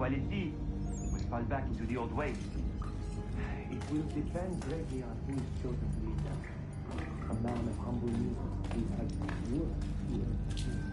quality, will fall back into the old ways. It will depend greatly on who is chosen leader. A man of humble means who has work to achieve.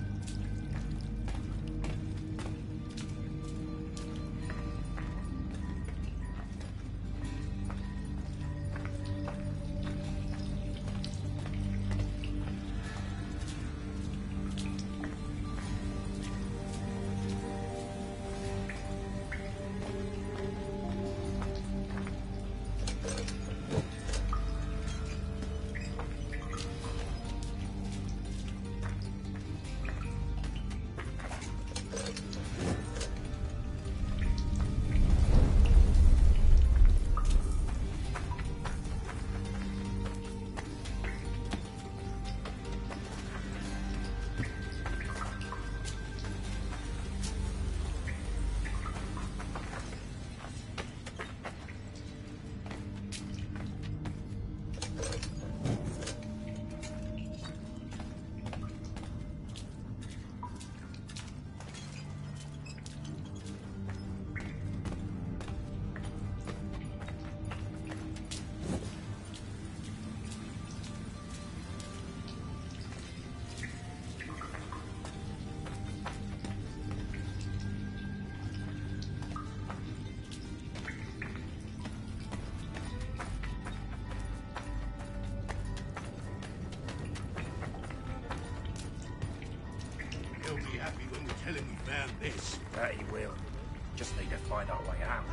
Tell him we found this. That he will. Just need to find our way out.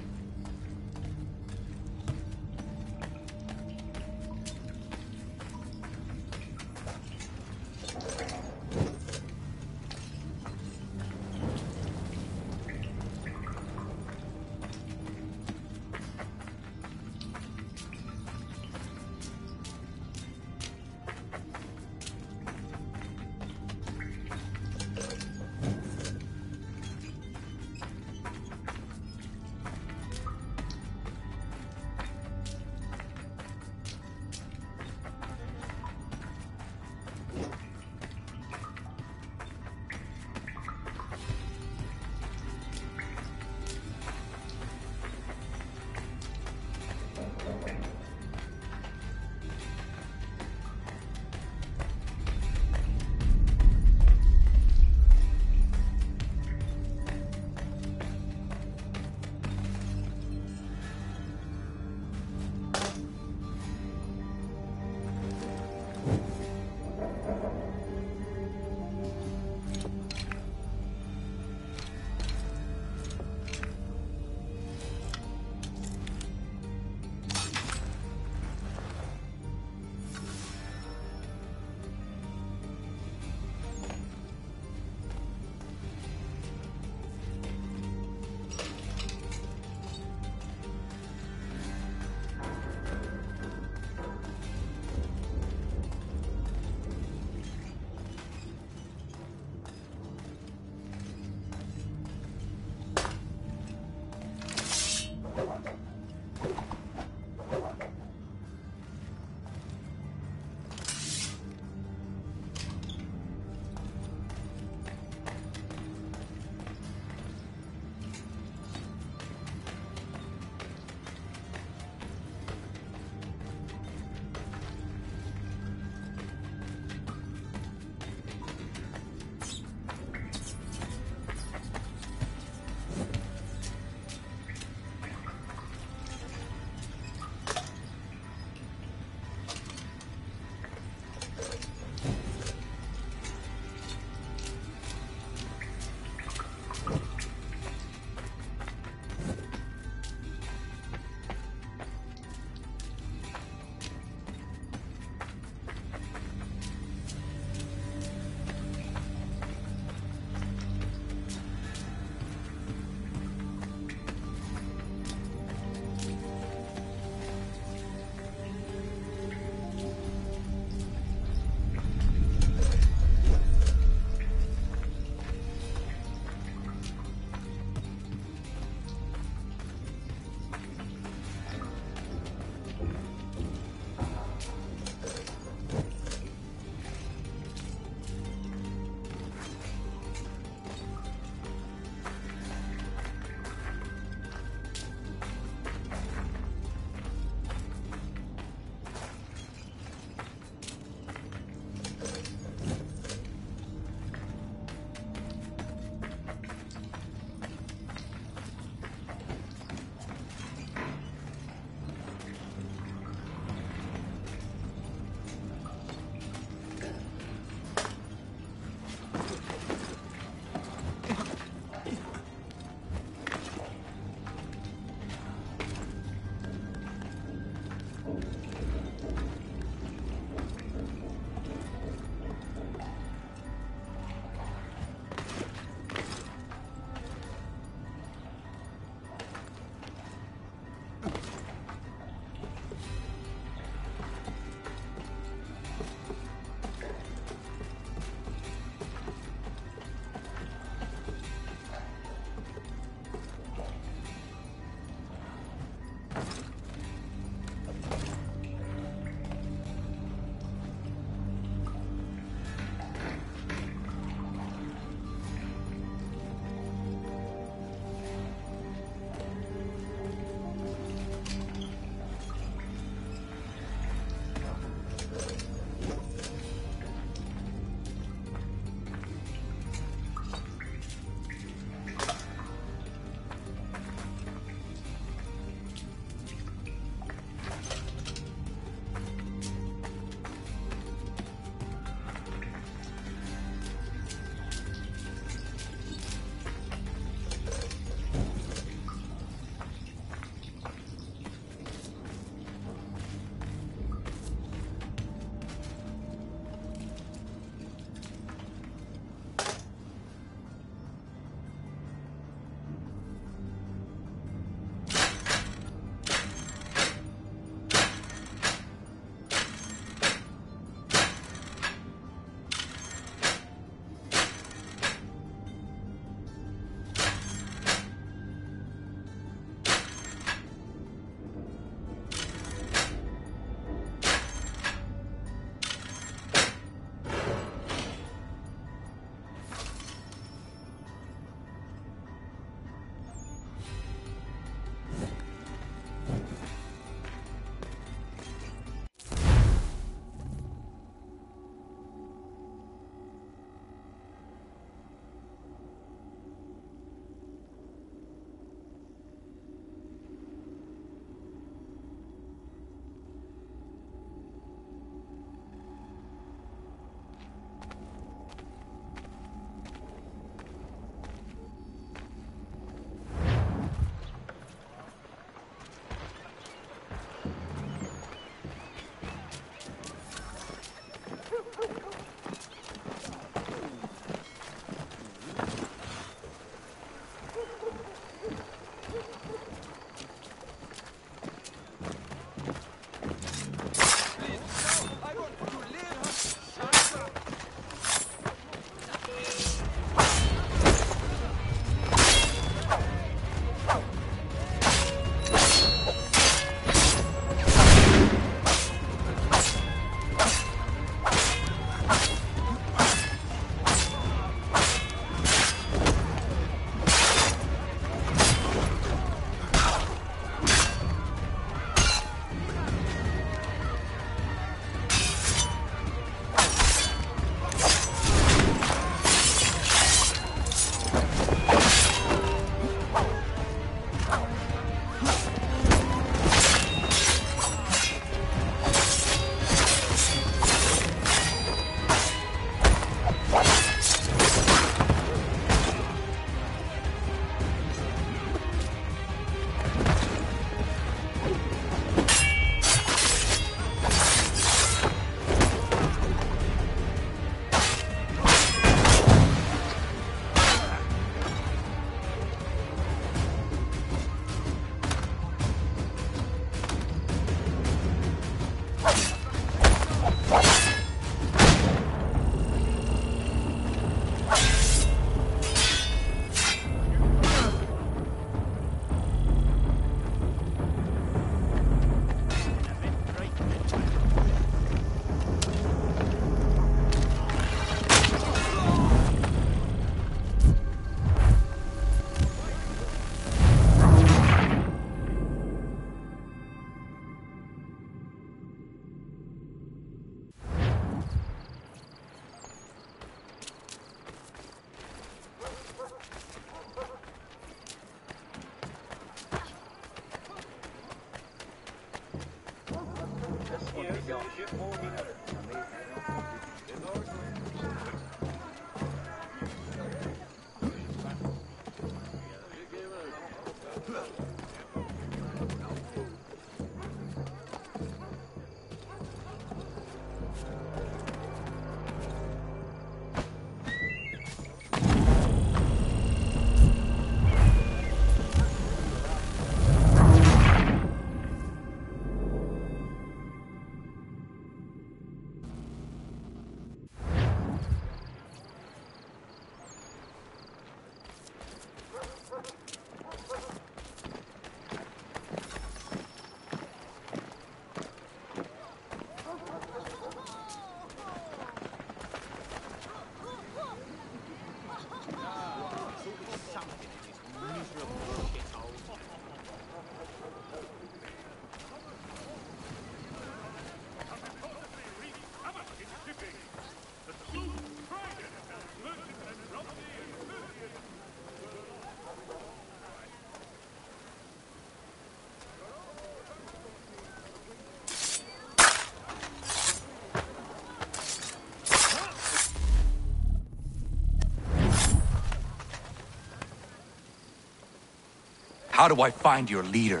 How do I find your leader?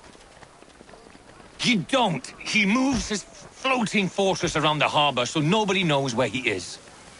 You don't. He moves his floating fortress around the harbor so nobody knows where he is.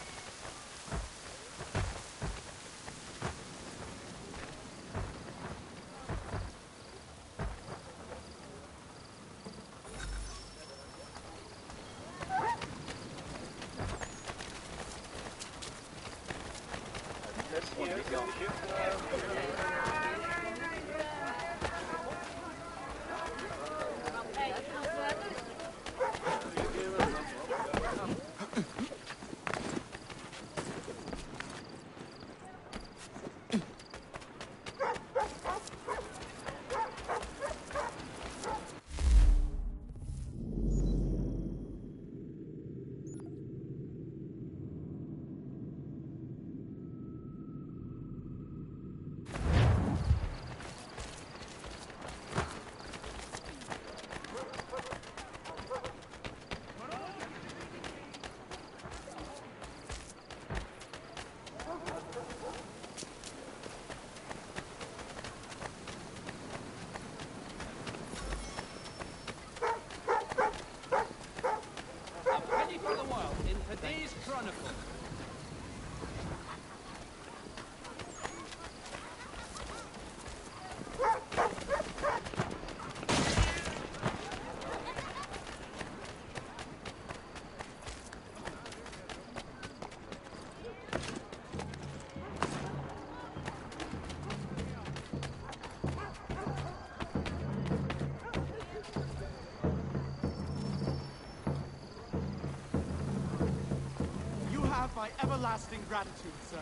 My everlasting gratitude, sir.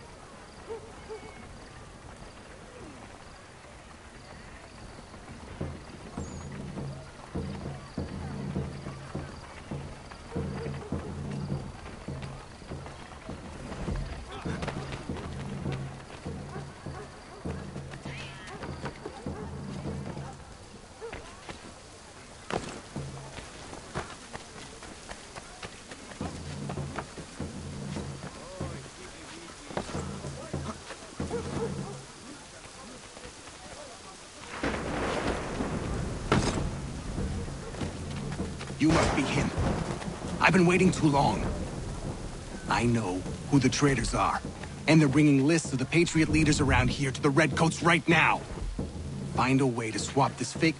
You must be him. I've been waiting too long. I know who the traitors are, and they're bringing lists of the Patriot leaders around here to the Redcoats right now. Find a way to swap this fake...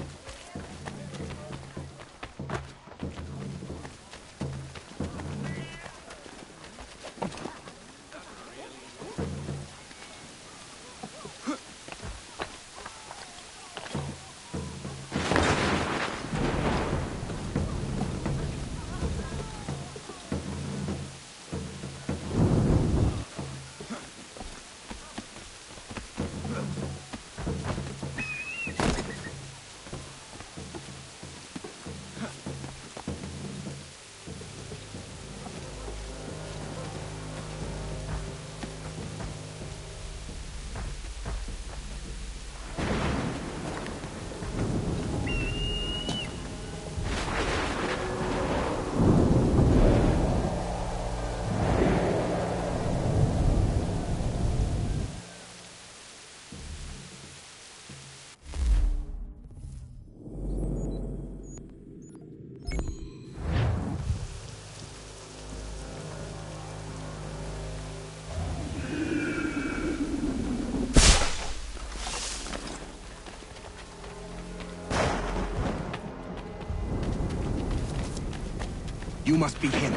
You must be him.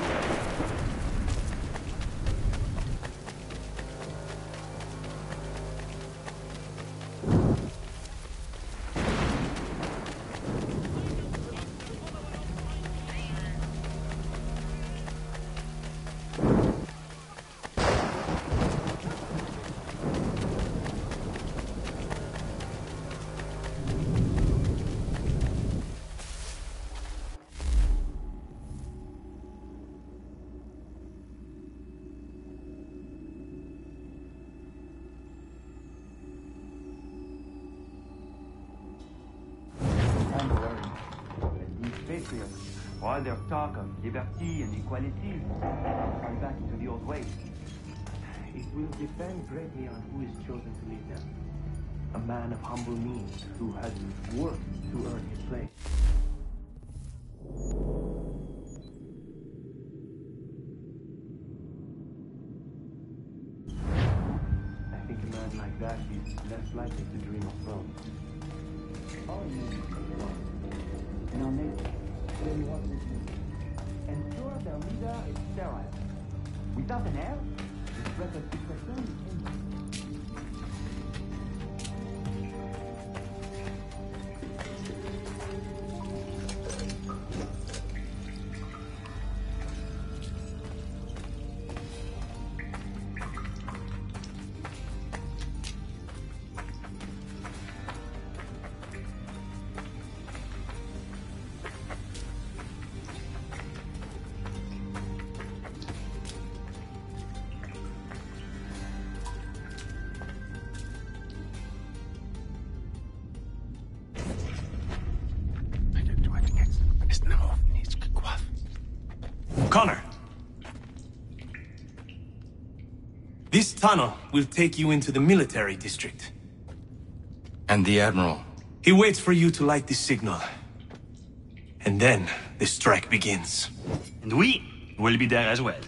All their talk of liberty and equality fall back into the old ways. It will depend greatly on who is chosen to lead them. A man of humble means who has worked to earn his place. I think a man like that is less likely to dream of throne. All men are one. In our nature, they want this mission. Ensure their leader is sterile. Without an heir, the threat of succession is endless. Connor. This tunnel will take you into the military district. And the Admiral? He waits for you to light this signal. And then the strike begins. And we will be there as well.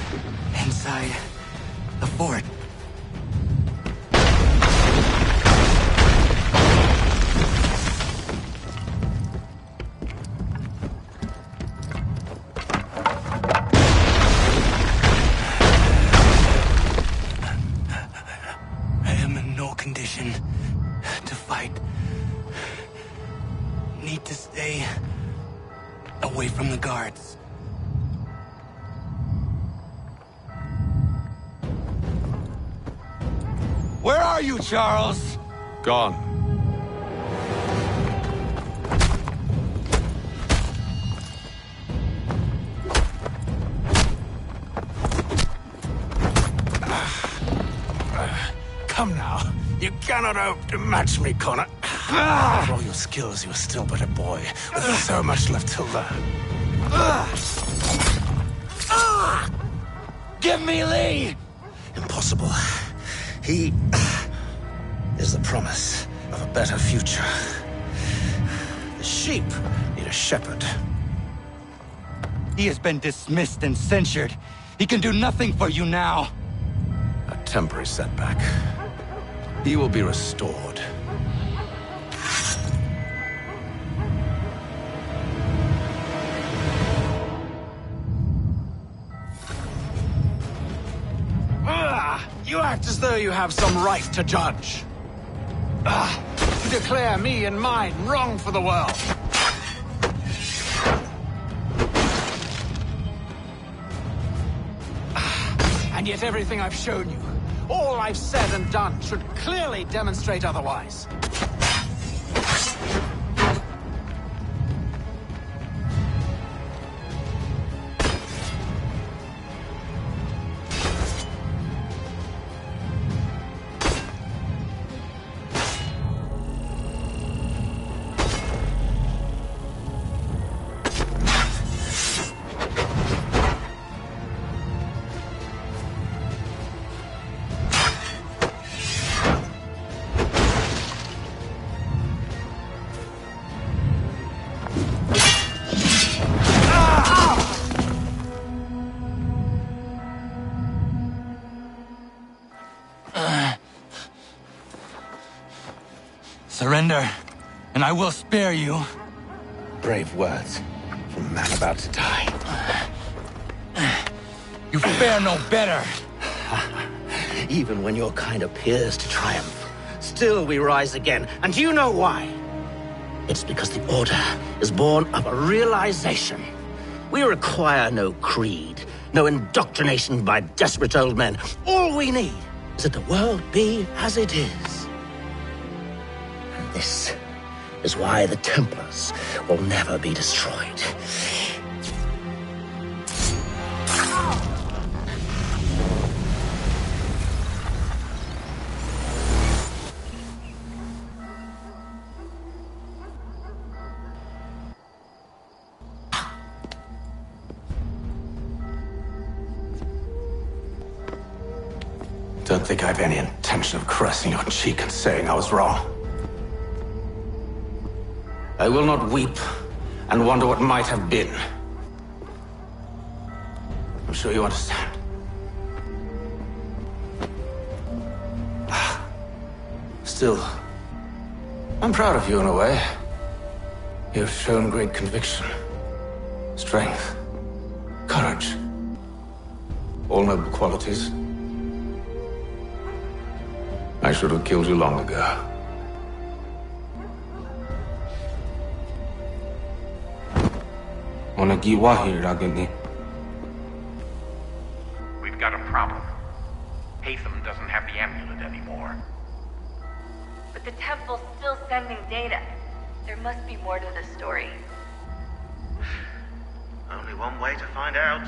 Inside the fort. I am in no condition to fight. Need to stay away from the guards. Where are you, Charles? Gone. Come now. You cannot hope to match me, Connor. For all your skills, you are still but a boy, with so much left to learn. Give me Lee! Impossible. He is the promise of a better future. The sheep need a shepherd. He has been dismissed and censured. He can do nothing for you now. A temporary setback. He will be restored. You act as though you have some right to judge. To declare me and mine wrong for the world. And yet everything I've shown you, all I've said and done, should clearly demonstrate otherwise. Surrender, and I will spare you. Brave words from a man about to die. You fare no better. Even when your kind appears to triumph, still we rise again. And do you know why? It's because the Order is born of a realization. We require no creed, no indoctrination by desperate old men. All we need is that the world be as it is. And this is why the Templars will never be destroyed. Don't think I have any intention of caressing your cheek and saying I was wrong. I will not weep and wonder what might have been. I'm sure you understand. Still, I'm proud of you in a way. You have shown great conviction, strength, courage. All noble qualities. I should have killed you long ago. We've got a problem. Haytham doesn't have the amulet anymore. But the temple's still sending data. There must be more to the story. Only one way to find out.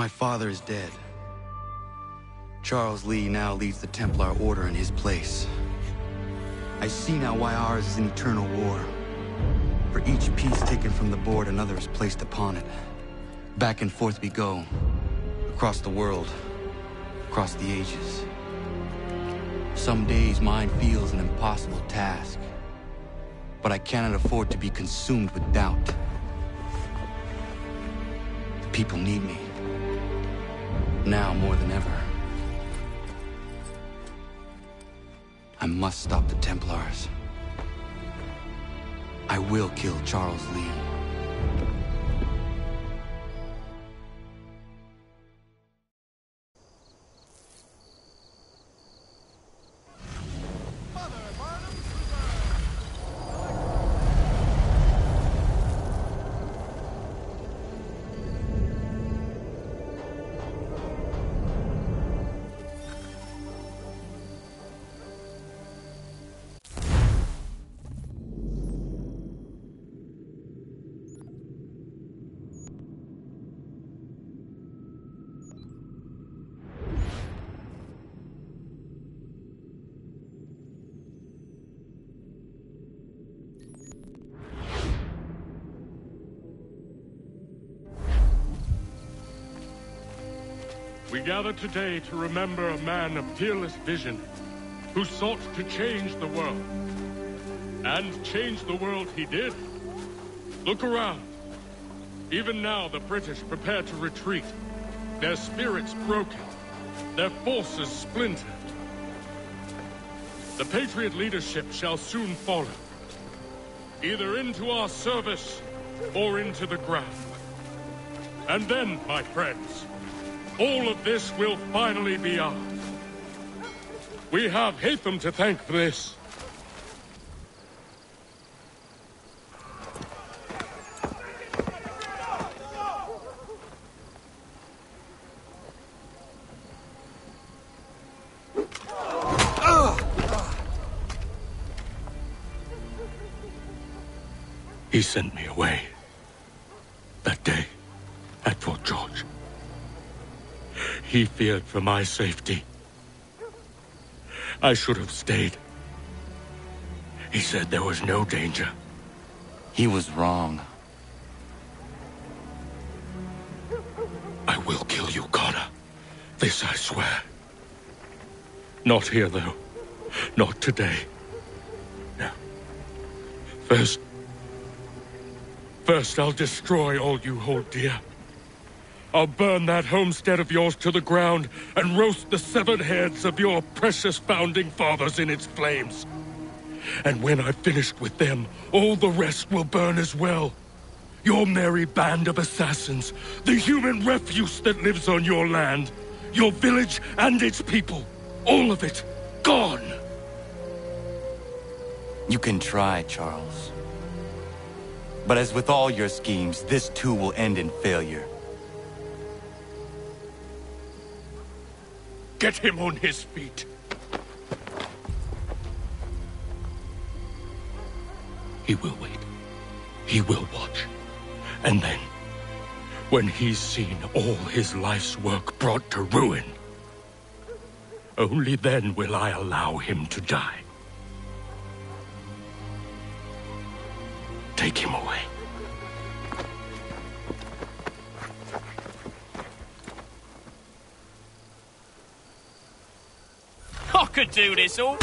My father is dead. Charles Lee now leads the Templar Order in his place. I see now why ours is an eternal war. For each piece taken from the board, another is placed upon it. Back and forth we go. Across the world. Across the ages. Some days mine feels an impossible task. But I cannot afford to be consumed with doubt. The people need me. Now more than ever. I must stop the Templars. I will kill Charles Lee. We gather today to remember a man of fearless vision who sought to change the world. And change the world he did. Look around. Even now the British prepare to retreat. Their spirits broken. Their forces splintered. The Patriot leadership shall soon follow. Either into our service or into the ground. And then, my friends, all of this will finally be ours. We have Hatham to thank for this. He sent me away. That day, at Fort George. He feared for my safety. I should have stayed. He said there was no danger. He was wrong. I will kill you, Connor. This I swear. Not here, though. Not today. No. First I'll destroy all you hold dear. I'll burn that homestead of yours to the ground and roast the severed heads of your precious founding fathers in its flames. And when I've finished with them, all the rest will burn as well. Your merry band of assassins, the human refuse that lives on your land, your village and its people, all of it, gone. You can try, Charles. But as with all your schemes, this too will end in failure. Get him on his feet. He will wait. He will watch. And then, when he's seen all his life's work brought to ruin, only then will I allow him to die. Take him away. I could do this all.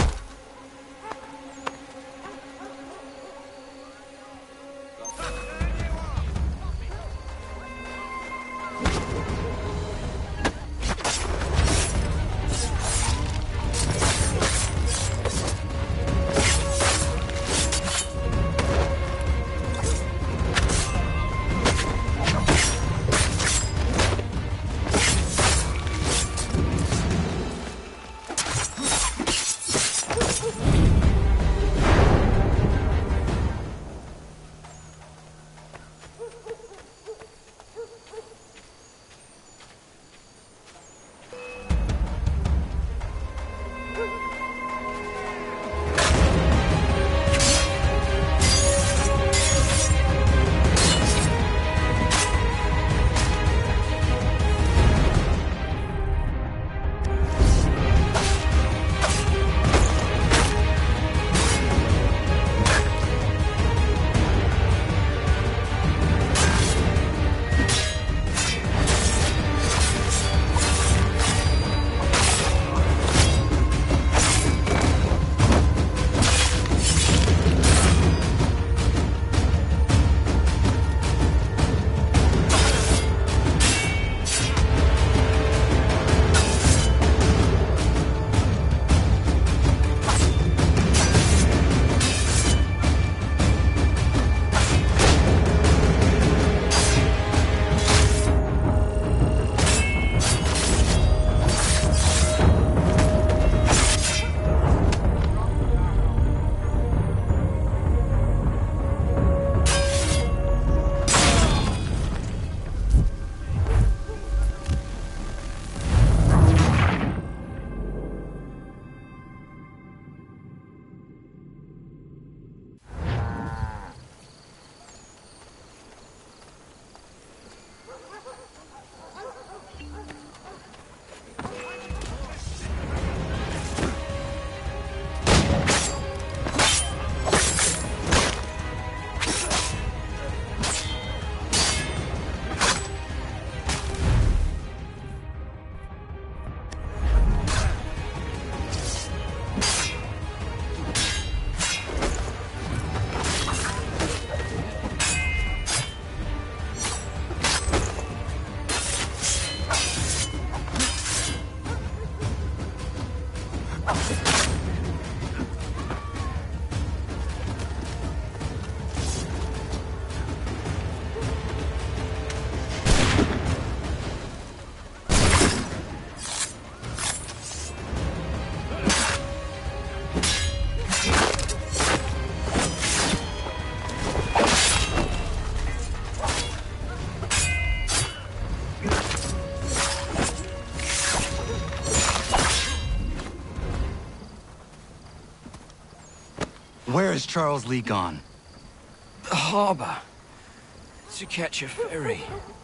Where is Charles Lee gone? The harbor. To catch a ferry.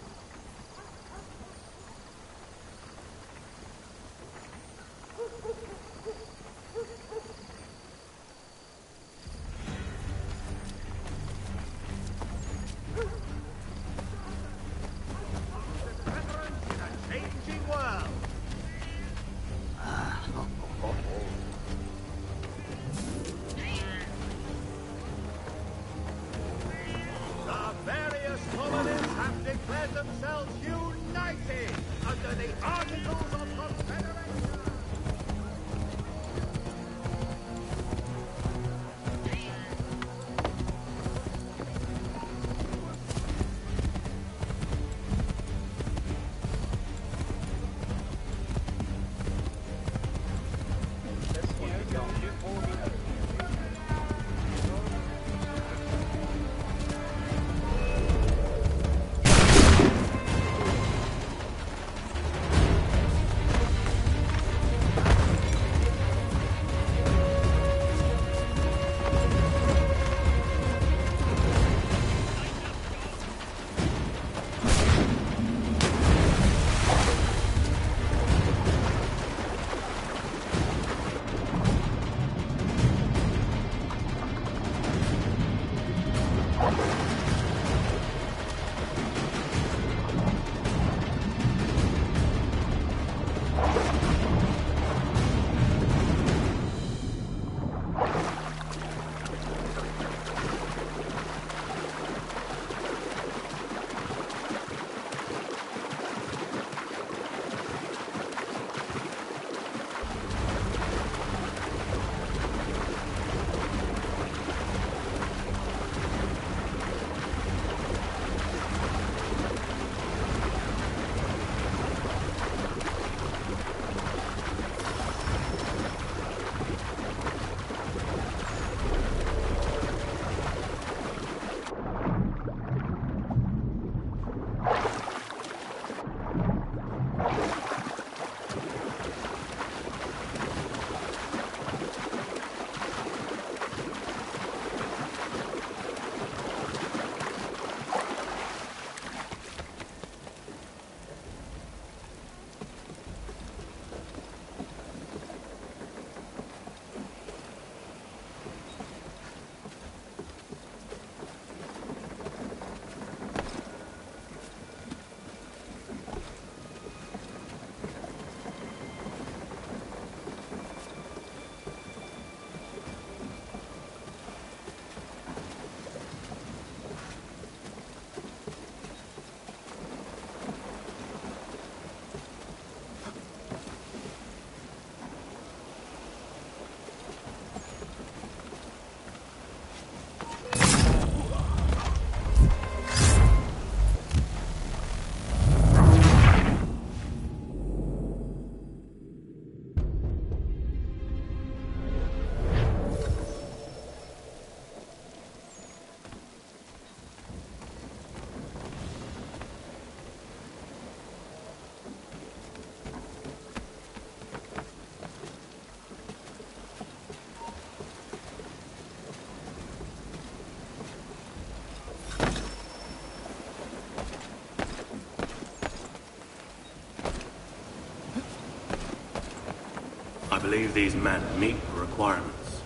I believe these men meet the requirements.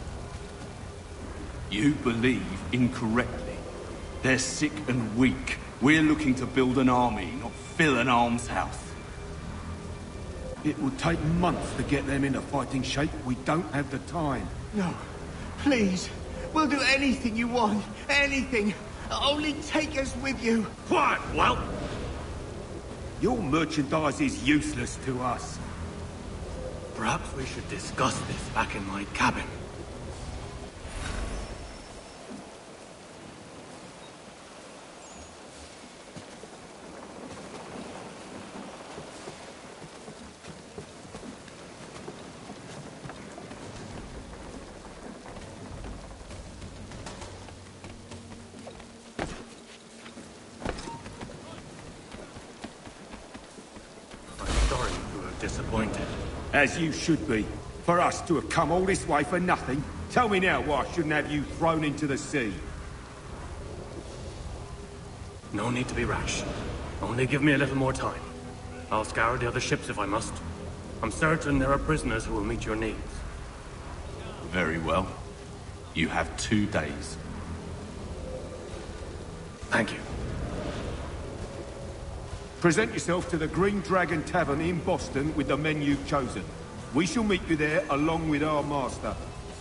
You believe incorrectly. They're sick and weak. We're looking to build an army, not fill an almshouse. It will take months to get them into fighting shape. We don't have the time. No. Please. We'll do anything you want. Anything. Only take us with you. Quiet, whelp! Your merchandise is useless to us. Perhaps we should discuss this back in my cabin. As you should be. For us to have come all this way for nothing. Tell me now why I shouldn't have you thrown into the sea. No need to be rash. Only give me a little more time. I'll scour the other ships if I must. I'm certain there are prisoners who will meet your needs. Very well. You have 2 days. Thank you. Present yourself to the Green Dragon Tavern in Boston with the men you've chosen. We shall meet you there along with our master.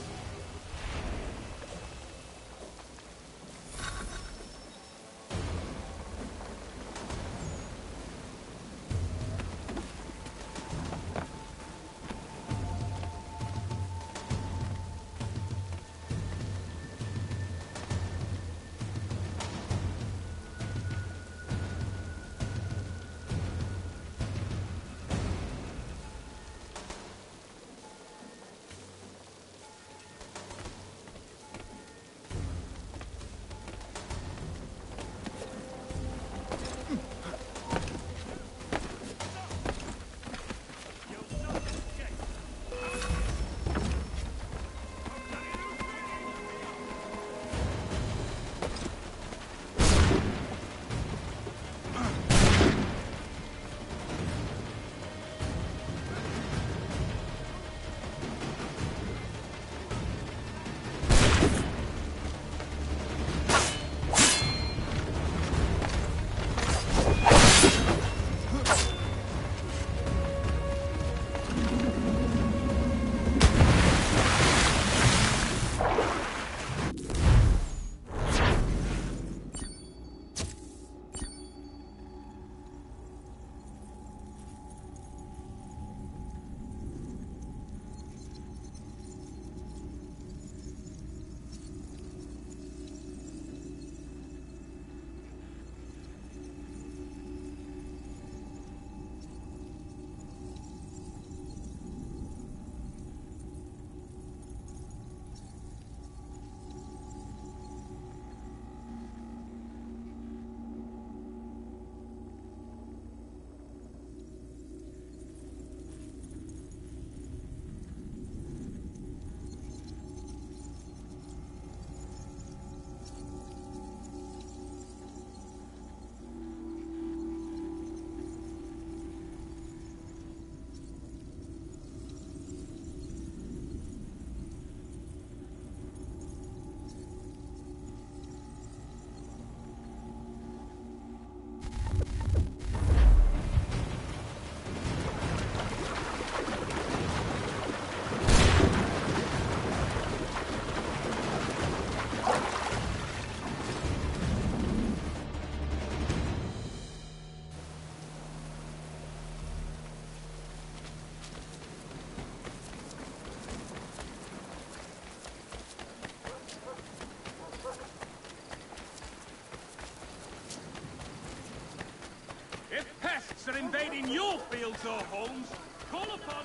Are invading your fields or homes, call upon...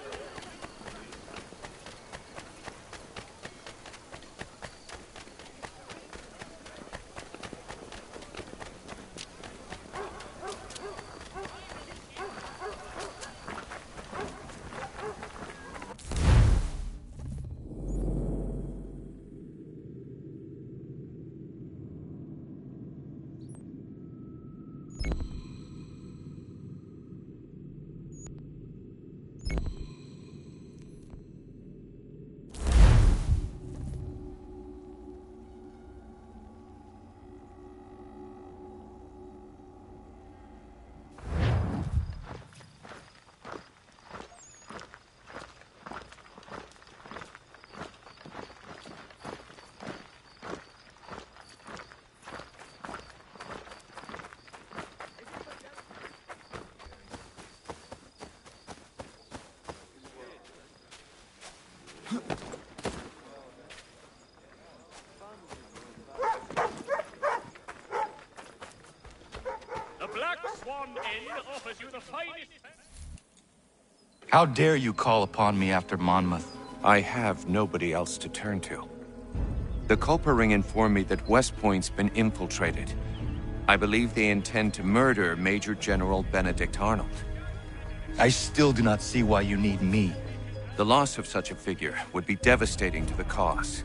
offers you the finest... How dare you call upon me after Monmouth? I have nobody else to turn to. The Culper Ring informed me that West Point's been infiltrated. I believe they intend to murder Major General Benedict Arnold. I still do not see why you need me. The loss of such a figure would be devastating to the cause.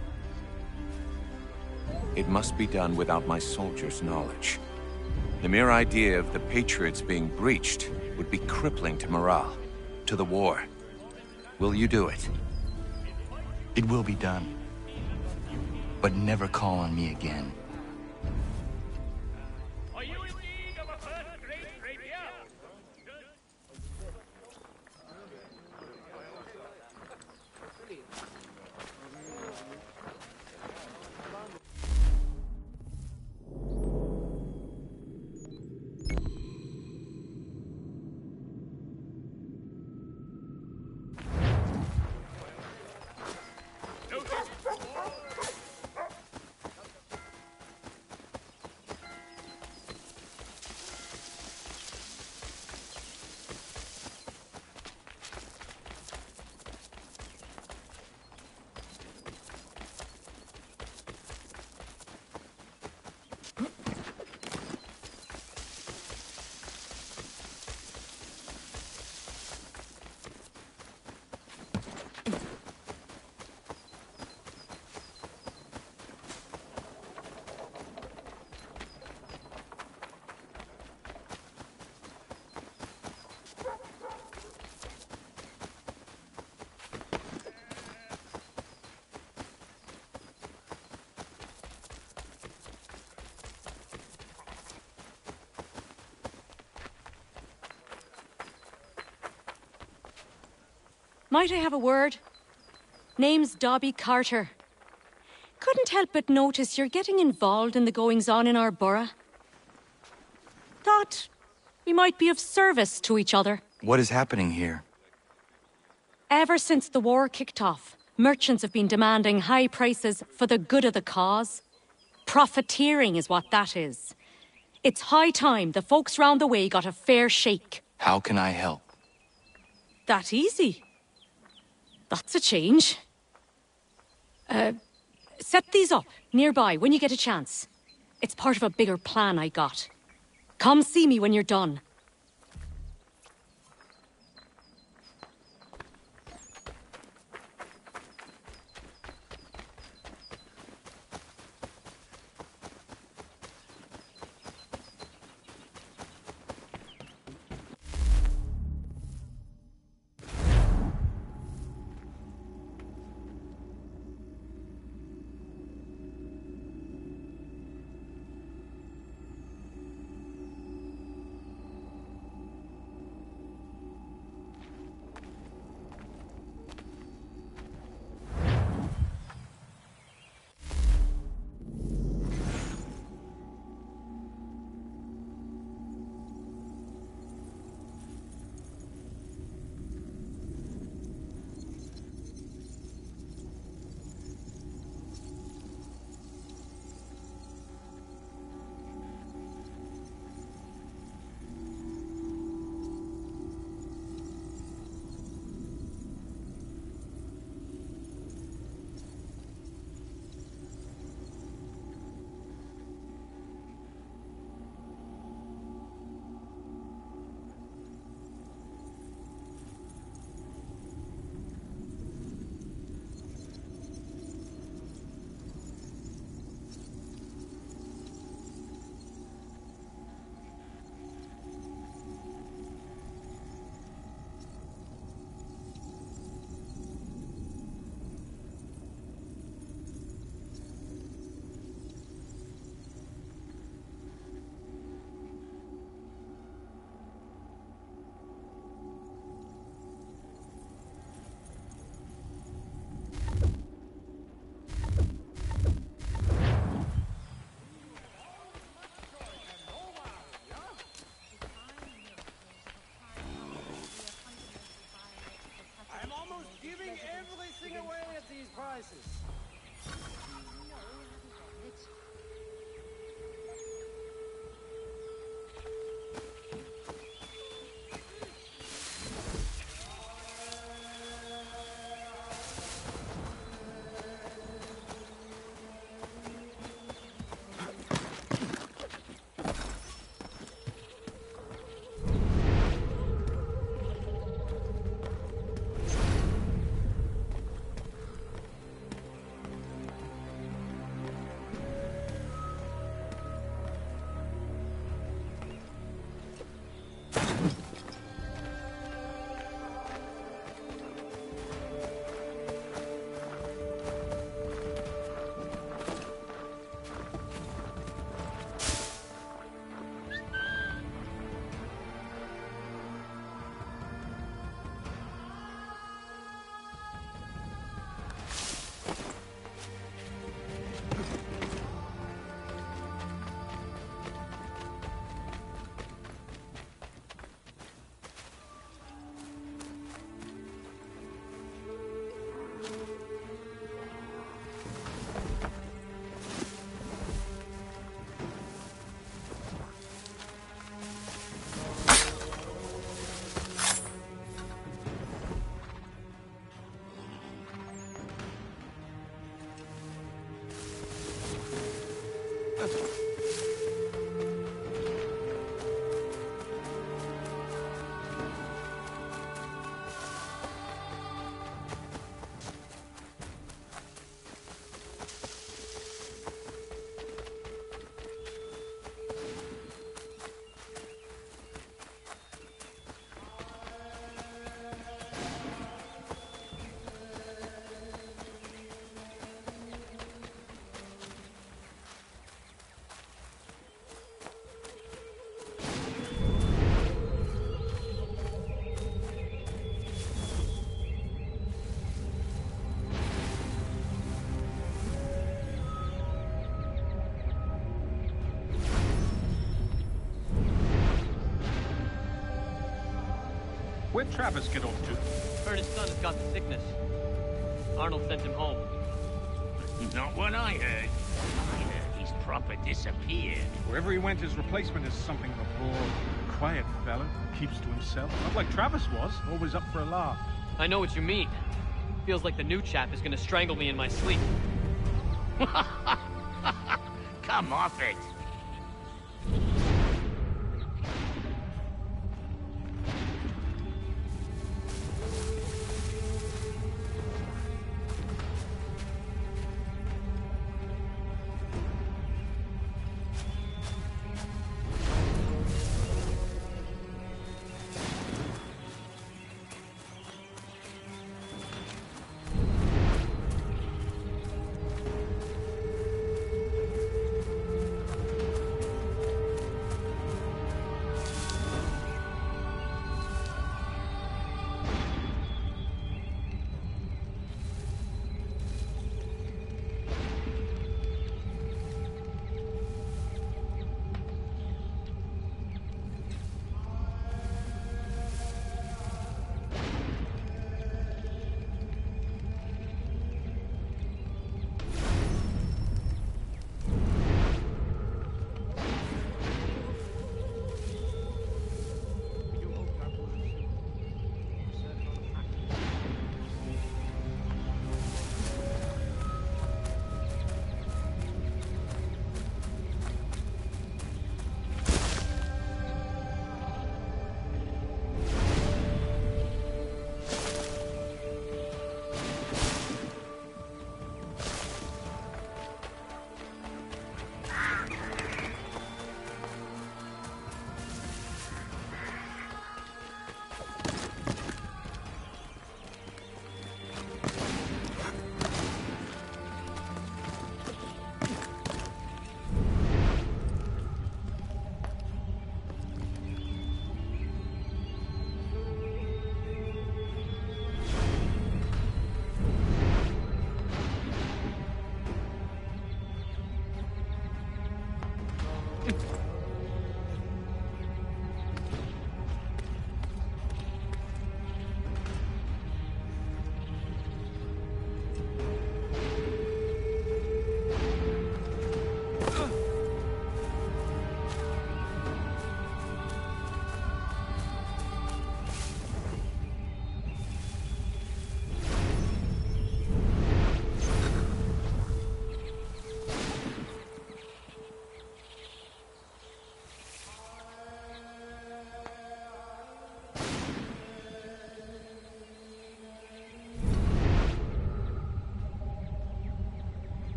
It must be done without my soldiers' knowledge. The mere idea of the Patriots being breached would be crippling to morale, to the war. Will you do it? It will be done. But never call on me again. Might I have a word? Name's Dobby Carter. Couldn't help but notice you're getting involved in the goings-on in our borough. Thought we might be of service to each other. What is happening here? Ever since the war kicked off, merchants have been demanding high prices for the good of the cause. Profiteering is what that is. It's high time the folks round the way got a fair shake. How can I help? That easy. That's a change. Set these up nearby when you get a chance. It's part of a bigger plan I got. Come see me when you're done. Where'd Travis get off to? Heard his son has got the sickness. Arnold sent him home. Not what I heard. I heard he's proper disappeared. Wherever he went, his replacement is something of a bored, quiet fella who keeps to himself. Not like Travis was, always up for a laugh. I know what you mean. Feels like the new chap is gonna strangle me in my sleep. Come off it.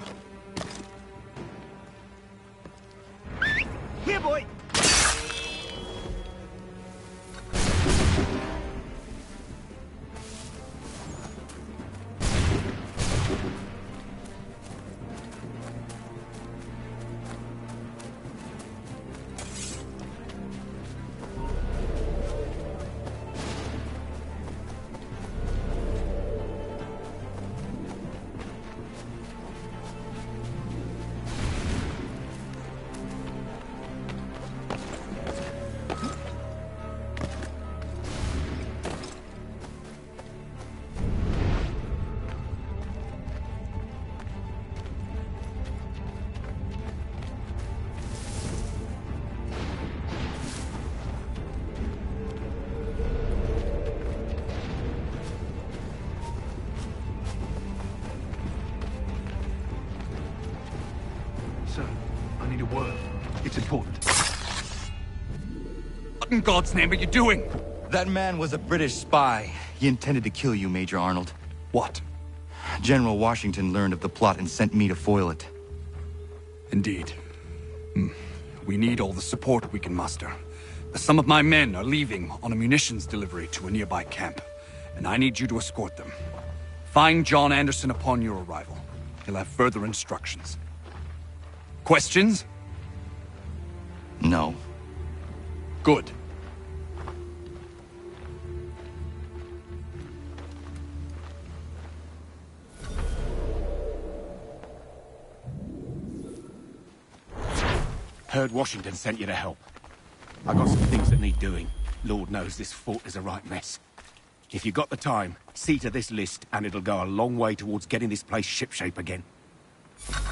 Here, boy! It's important. What in God's name are you doing? That man was a British spy. He intended to kill you, Major Arnold. What? General Washington learned of the plot and sent me to foil it. Indeed. We need all the support we can muster. Some of my men are leaving on a munitions delivery to a nearby camp, and I need you to escort them. Find John Anderson upon your arrival. He'll have further instructions. Questions? No. Good. Heard Washington sent you to help. I got some things that need doing. Lord knows this fort is a right mess. If you got the time, see to this list and it'll go a long way towards getting this place shipshape again.